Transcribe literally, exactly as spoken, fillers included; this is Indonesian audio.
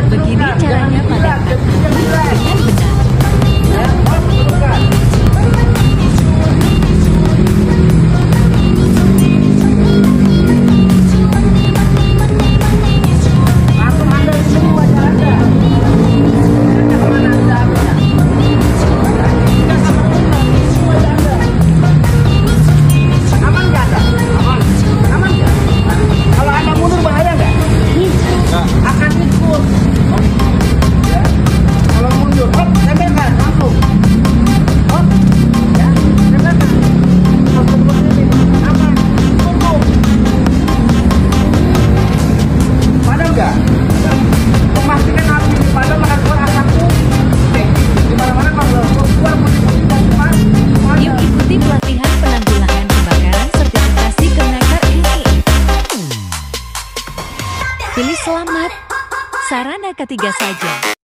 Begini caranya padamkan api dengan benar. Pilih selamat, sarana ketiga saja.